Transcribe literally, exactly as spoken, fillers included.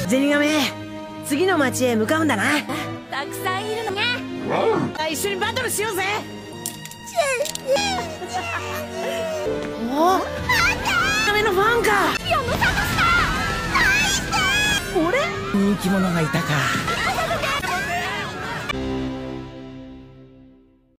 ゼニガメ、次の町へ向かうんだな。 たくさんいるのね。 一緒にバトルしようぜ。おっ、ゼニガメのファンか。 ヨムサトシだ。返して。 俺？人気者がいたか。